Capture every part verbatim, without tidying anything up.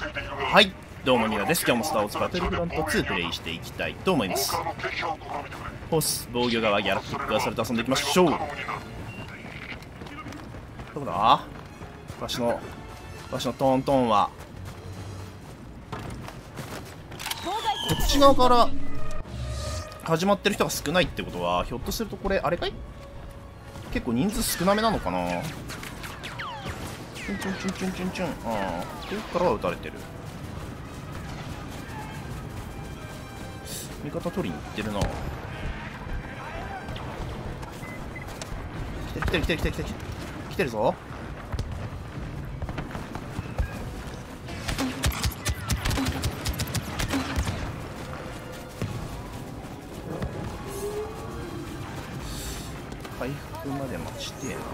はい、どうもニナです。今日もスター・ウォーズバトルフロントツープレイしていきたいと思います。ホス、防御側、ギャラクティックアサルト遊んでいきましょう。どこだわしの、わしのトントンはこっち側から始まってる人が少ないってことは、ひょっとするとこれ、あれかい？結構人数少なめなのかな。チュンチュンチュンチュンチュンチュン。ああ、ここからは撃たれてる。味方取りに行ってるな。来てる来てる来てる来てる来てる来てるぞ。回復まで待ちてえな。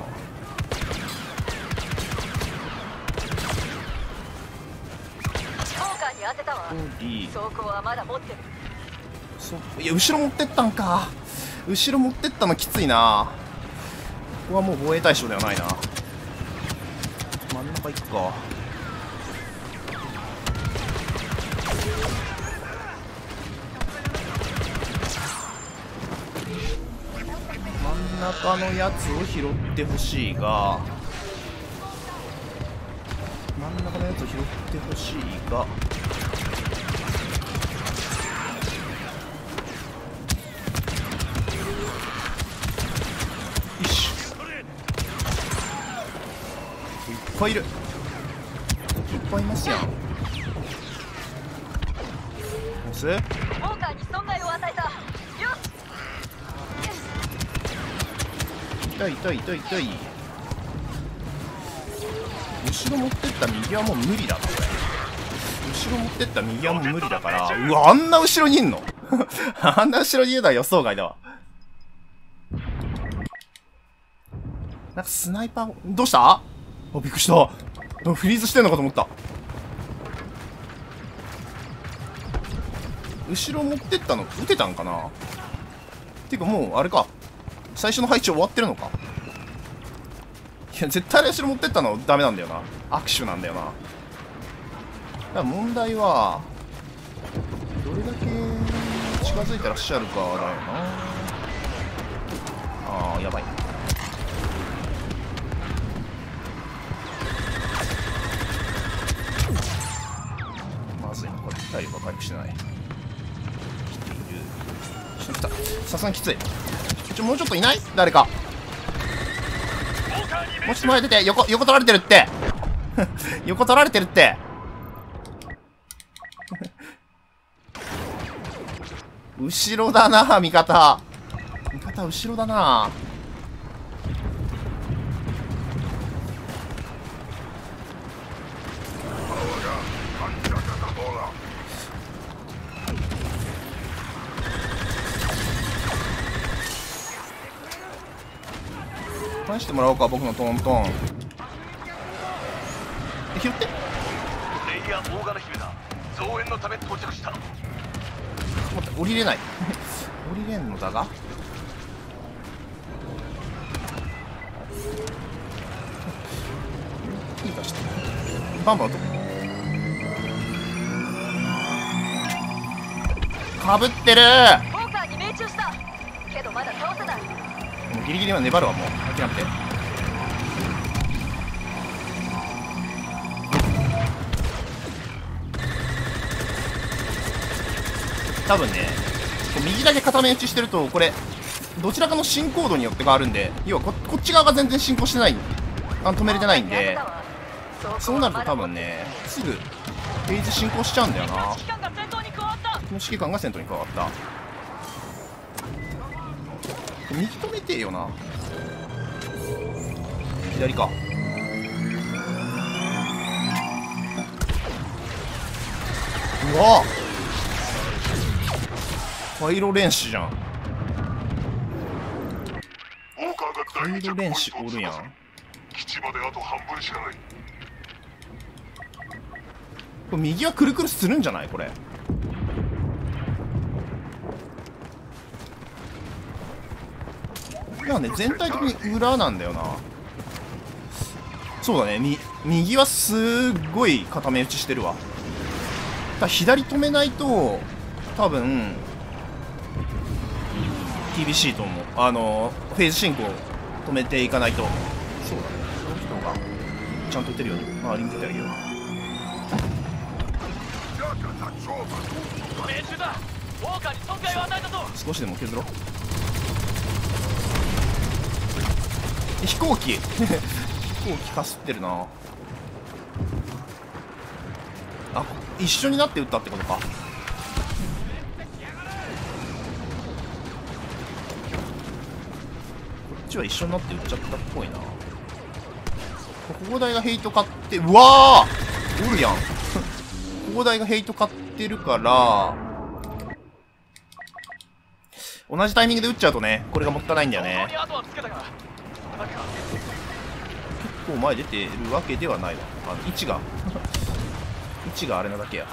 走行はまだ持ってる。そう、いや後ろ持ってったんか。後ろ持ってったのきついな。ここはもう防衛対象ではないな。真ん中行くか。真ん中のやつを拾ってほしいが真ん中のやつを拾ってほしいがいっぱいいる。いっぱいいますやん。ボス？ウォーカーに損害を与えた。よし。痛い痛い痛い痛い。後ろ持ってった右はもう無理だなこれ。後ろ持ってった右はもう無理だから。うわ、あんな後ろにいんの？あんな後ろにいるのは予想外だわ。なんかスナイパーどうした？あ、びっくりした。フリーズしてんのかと思った。後ろ持ってったの撃てたんかな。ていうかもうあれか、最初の配置終わってるのか。いや絶対後ろ持ってったのダメなんだよな。握手なんだよな。だから問題はどれだけ近づいてらっしゃるかだよな。あーやばい。体力が回復してない。来ている。ちょっとさすがにきつい。ちょもうちょっといない？誰か。もうちょっと前出て。横横取られてるって横取られてるって後ろだな味方。味方後ろだな。返してもらおうか、僕のトントン。え、拾って。レイヤー大金姫だ。増援のため到着した。待って、降りれない。降りれんのだが。いいかして。バンバンと。かぶってる。ウォーカーに命中した。けどまだ倒せない。もうギリギリは粘るわ。もう諦めて。多分ね右だけ固め打ちしてるとこれどちらかの進行度によって変わるんで、要は こ, こっち側が全然進行してない、あ止めれてないんで、そうなると多分ねすぐページ進行しちゃうんだよな。この指揮官が戦闘に加わった。右止めてえよな。左か。うわ回路練習じゃん。回路練習おるやん。基地まであと半分しかない。これ右はくるくるするんじゃないこれ。なんで全体的に裏なんだよな。そうだね、み右はすっごい固め打ちしてるわ。 ただ左止めないと多分厳しいと思う。あのフェーズ進行止めていかないと。そうだね、この人がちゃんと打てるように周りに出てあげよう。少しでも削ろう。飛行機飛行機かすってるな。あ、一緒になって撃ったってことか。こっちは一緒になって撃っちゃったっぽいな。砲台がヘイト買って、うわーおるやん砲台がヘイト買ってるから同じタイミングで撃っちゃうとね、これがもったいないんだよね。結構前出てるわけではないわ。あの位置が位置があれなだけや。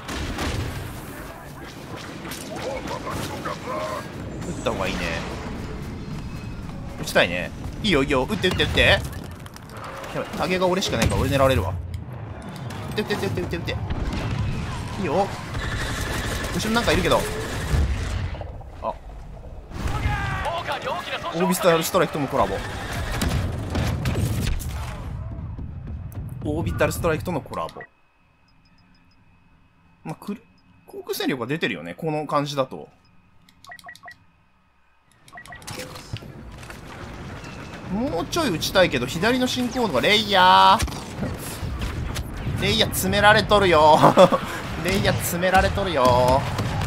撃った方がいいね。撃ちたいね。いいよいいよ、撃って撃って撃って。やばい、タゲが俺しかないから俺狙われるわ。撃って撃って撃って撃って撃って。いいよ。後ろなんかいるけど。あ、オービスタルストライクともコラボ。オービタルストライクとのコラボ。まあ、くる航空戦力が出てるよね、この感じだと。もうちょい打ちたいけど、左の進行度がレイヤーレイヤー詰められとるよレイヤー詰められとるよ。 ウォー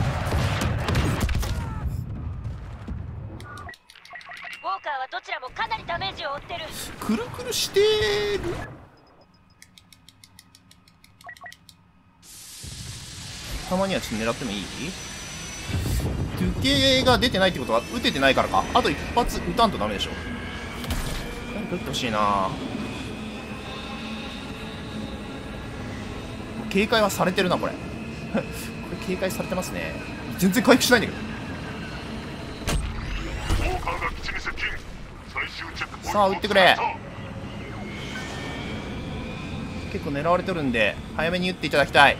カーはどちらもかなりダメージを負ってる。 くるくるしてる。たまにはちょっと狙ってもいい？トゥケが出てないってことは撃ててないからか。あと一発撃たんとダメでしょ。何か撃ってほしいな。警戒はされてるなこれこれ警戒されてますね。全然回復しないんだけど。さあ撃ってくれ。結構狙われてるんで早めに撃っていただきたい。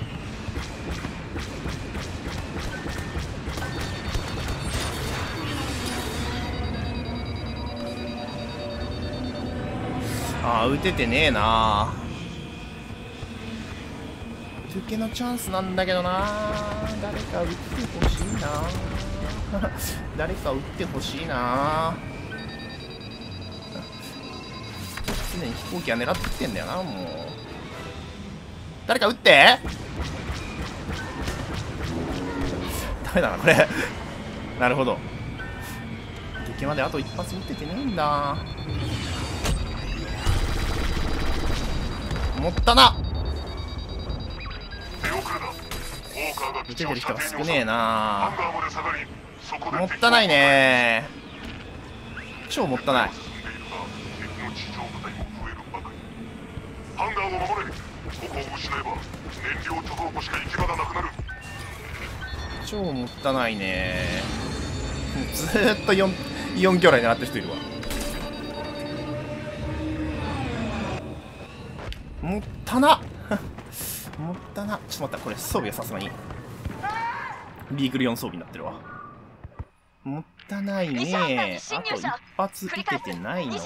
ああ撃ててねえな。受けのチャンスなんだけどな。誰か撃ってほしいな誰か撃ってほしいな。常に飛行機は狙ってきてんだよな。もう誰か撃ってダメだなこれなるほど、受けまであと一発撃っててねえんだ。もったな。撃ててる人が少ねえな。もったないね。超もったない。超もったないね。ずーっと 4, 4キョラに狙ってる人いるわ。もったなもったな。ちょっと待った、これ装備はさすがにビーグルよん装備になってるわ。もったないね。あと一発撃ててないのか。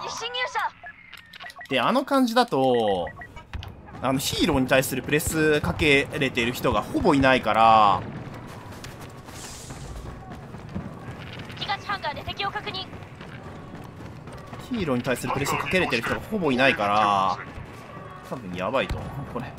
で、あの感じだとあのヒーローに対するプレスかけれている人がほぼいないから。ヒーローに対するプレスかけれてる人がほぼいないから多分やばいと思うこれ。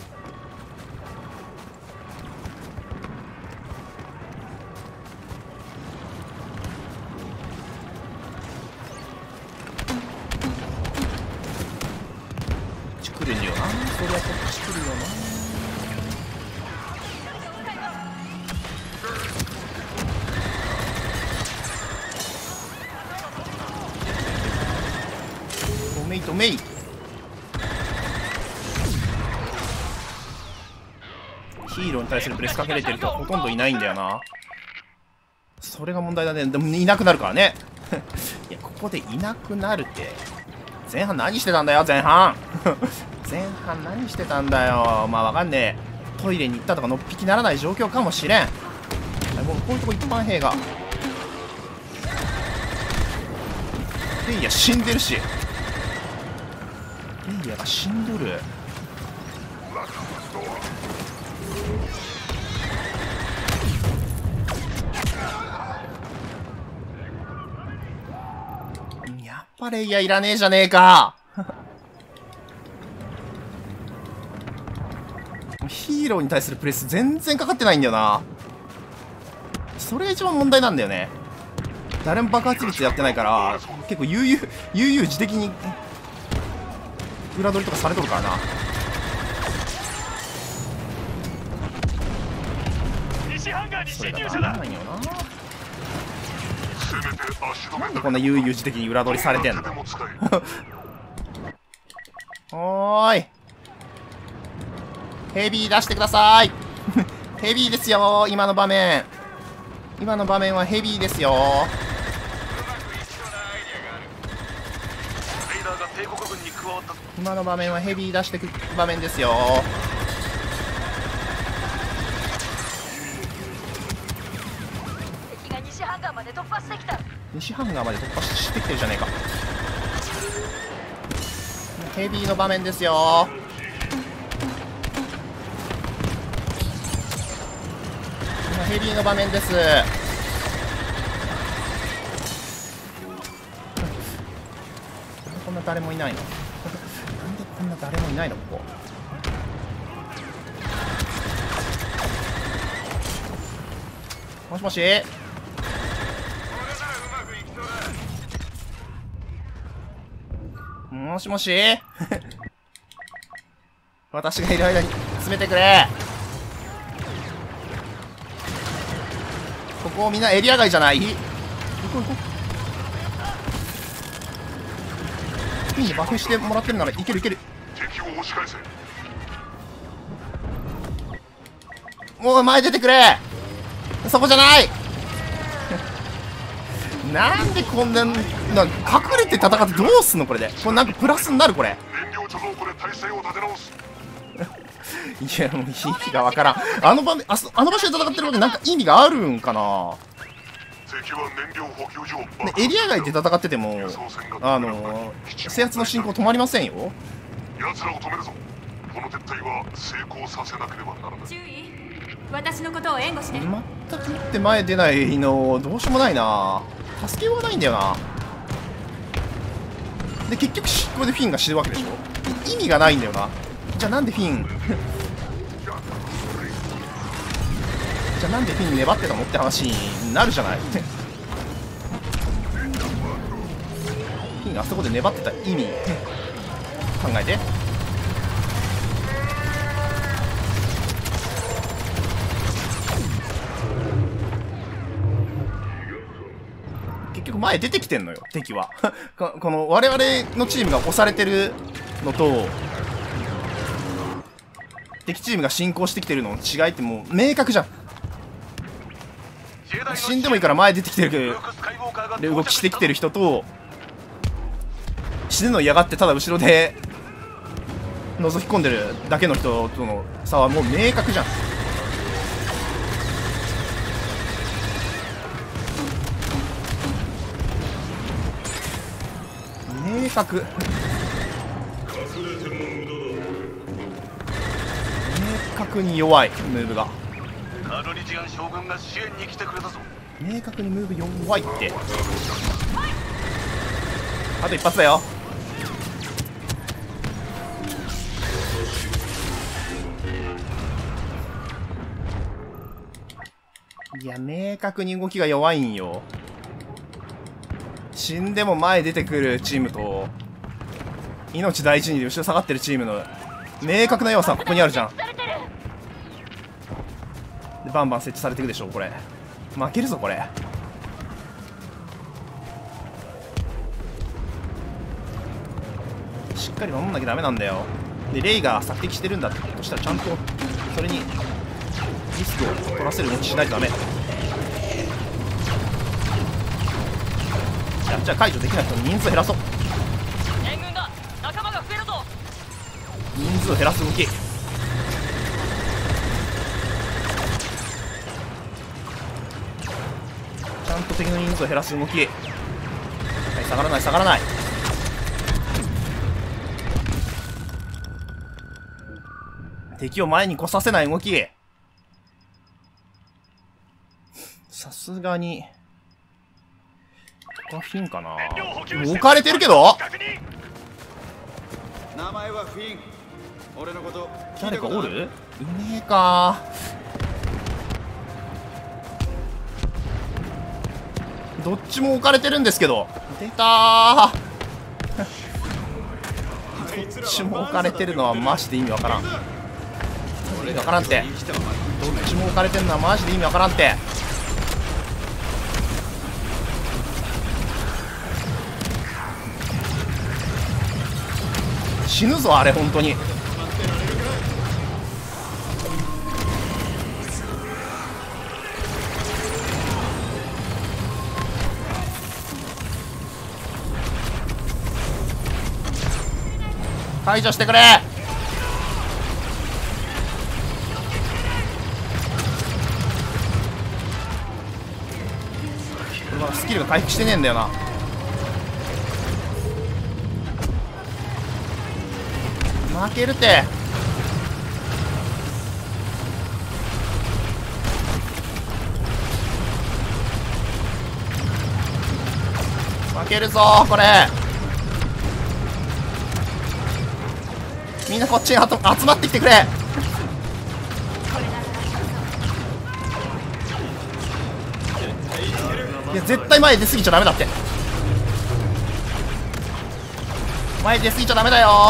こっち来るんよな。そりゃこっち来るよな。トメイトメイ。ヒーローに対するプレスかけれてる人はほとんどいないんだよな。それが問題だね。でもいなくなるからねいやここでいなくなるって前半何してたんだよ前半前半何してたんだよ。まあわかんねえ。 トイレに行ったとかのっぴきならない状況かもしれん。もうこういうとこ一般兵がレイヤ死んでるし、レイヤが死んどる。やっぱレイヤいらねえじゃねえかヒーローに対するプレス全然かかってないんだよな。それが一番問題なんだよね。誰も爆発率やってないから結構悠々悠々自適に裏取りとかされとるからな。それがなんないよな。なんでこんな悠々自適に裏取りされてんのおーい、ヘビー出してくださいヘビーですよ今の場面。今の場面はヘビーですよ。今の場面はヘビー出してく場面ですよ。 敵が西ハンガーまで突破してきた。 西ハンガーまで突破してきてるじゃねえか。ヘビーの場面ですよ。今ヘビーの場面です。こんな誰もいないのなんでこんな誰もいないのここ。もしもしもしもし私がいる間に詰めてくれ。ここみんなエリア外じゃない。行こう行こう。いいね、バフしてもらってるならいけるいける。もう前出てくれ。そこじゃないなんでこんな、なんか隠れて戦ってどうすんのこれで。これなんかプラスになるこれ。いやもう意味がわからん。あの場面、ああの場所で戦ってるわけなんか意味があるんかな。でエリア外で戦っててもあの制圧の進行止まりませんよ。 奴らを止めるぞ。この撤退は成功させなければならない。 注意、私のことを援護して。 全くって前出ないのどうしようもないな。助けようがないんだよな。で結局ここでフィンが死ぬわけでしょ。意味がないんだよな。じゃあなんでフィンじゃあなんでフィン粘ってたのって話になるじゃないフィンがあそこで粘ってた意味考えて。結局前出てきてんのよ敵はこの我々のチームが押されてるのと敵チームが進行してきてるのの違いってもう明確じゃん。死んでもいいから前出てきてるで動きしてきてる人と死ぬの嫌がってただ後ろで覗き込んでるだけの人との差はもう明確じゃん。明確明確に弱いムーブが。 カドリジアン将軍が支援に来てくれたぞ。 明確にムーブ弱いって。あと一発だよ。いや明確に動きが弱いんよ。死んでも前出てくるチームと命大事に後ろ下がってるチームの明確な弱さはここにあるじゃん。でバンバン設置されていくでしょ。これ負けるぞこれ。しっかり守んなきゃダメなんだよ。でレイが索敵してるんだとしたらちゃんとそれにリスクを取らせる動きしないとダメ。じゃあじゃあ解除できない人の人数減らそう。 援軍だ。仲間が増えるぞ。 人数を減らす動き。 敵の人数を減らす動き。はい、下がらない下がらない。敵を前に来させない動き。さすがにここはフィンかな。置かれてるけど。 名前はフィン。俺のこと誰かおる？いねえか。どっちも置かれてるんですけど。出たーどっちも置かれてるのはマジで意味わからん。意味わからんって。どっちも置かれてるのはマジで意味わからんって。死ぬぞあれ本当に。解除してくれ。これまだスキルが回復してねえんだよな。負けるて。負けるぞーこれ。みんなこっちにあと集まってきてくれ。いや絶対前出過ぎちゃダメだって。前出過ぎちゃダメだよ。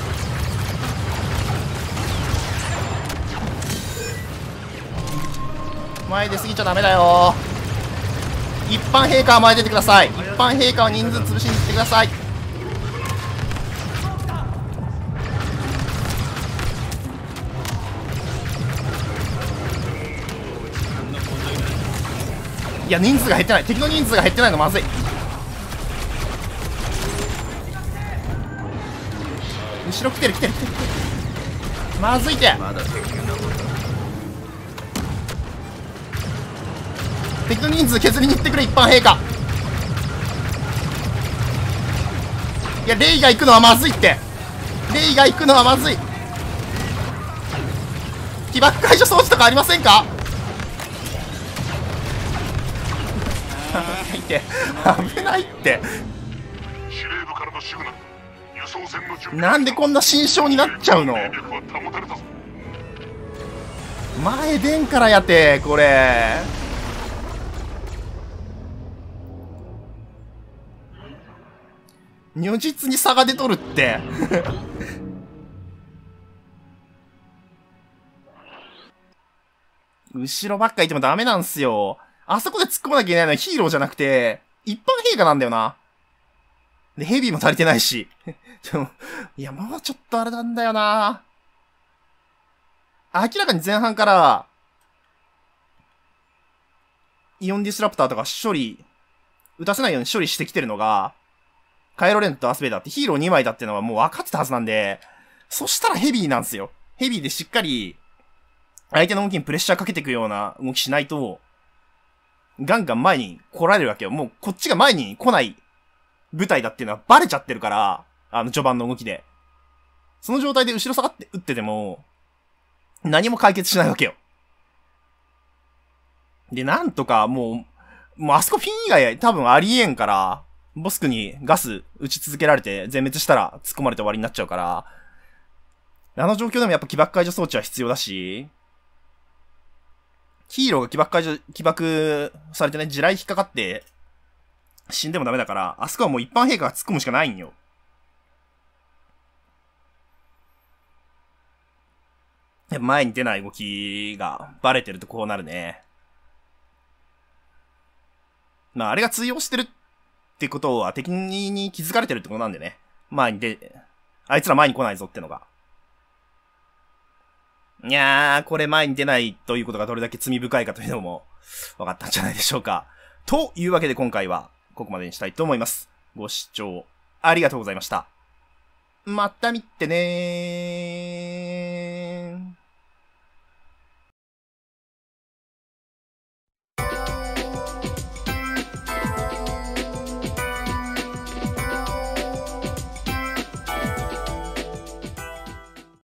前出過ぎちゃダメだよ。一般陛下は前出てください。一般陛下は人数潰しに行ってください。いや人数が減ってない。敵の人数が減ってないのまずい。後ろ来てる来てる来てる。まずいって。敵の人数削りに行ってくれ一般陛下。いやレイが行くのはまずいって。レイが行くのはまずい。起爆解除装置とかありませんか。危ないって危ないって。 司令部からのシグナル。輸送船の準備。 なんでこんな慎重になっちゃうの。 兵力は保たれたぞ。 前出んからやてこれ。如実に差が出とるって後ろばっかいてもダメなんすよ。あそこで突っ込まなきゃいけないのはヒーローじゃなくて一般陛下なんだよな。でヘビーも足りてないしでもいやもうちょっとあれなんだよな。明らかに前半からイオンディスラプターとか処理打たせないように処理してきてるのがカイロレンとアスベイダーってヒーローにまいだってのはもう分かってたはずなんで、そしたらヘビーなんですよ。ヘビーでしっかり相手の動きにプレッシャーかけていくような動きしないとガンガン前に来られるわけよ。もうこっちが前に来ない部隊だっていうのはバレちゃってるから、あの序盤の動きで。その状態で後ろ下がって撃ってても何も解決しないわけよ。で、なんとかもう、もうあそこフィン以外多分ありえんから、ボスクにガス撃ち続けられて全滅したら突っ込まれて終わりになっちゃうから、あの状況でもやっぱ起爆解除装置は必要だし、ヒーローが起爆解除、起爆されてね、地雷引っかかって死んでもダメだから、あそこはもう一般陛下が突っ込むしかないんよ。前に出ない動きがバレてるとこうなるね。まああれが通用してるってことは敵に気づかれてるってことなんでね。前に出、あいつら前に来ないぞってのが。いやー、これ前に出ないということがどれだけ罪深いかというのも分かったんじゃないでしょうか。というわけで今回はここまでにしたいと思います。ご視聴ありがとうございました。また見てねー。